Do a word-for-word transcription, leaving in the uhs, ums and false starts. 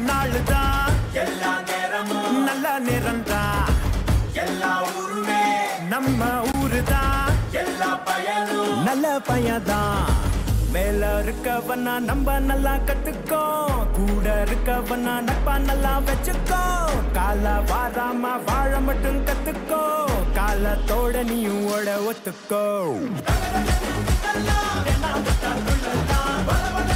நாளுதான் எல்லா நேரமும் நல்ல நேரம்தான் எல்லா ஊருமே நம்ம ஊருதான் எல்லா பயனும் நல்ல பயதான் மேல இருக்கவனா நம்ம நல்லா கத்துக்கோ கூட இருக்கவனா நட்பா நல்லா வச்சுக்கோ கால வாராம வாழ மட்டும் கத்துக்கோ காலத்தோட நீயும் ஓட ஒத்துக்கோ